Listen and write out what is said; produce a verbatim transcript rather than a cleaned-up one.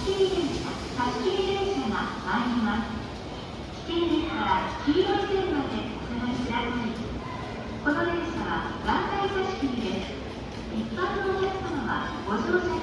切り電車、貸切電車が参ります。指定列から黄色い線までお下がりください。この電車は団体貸し切りです。一般のお客様はご乗車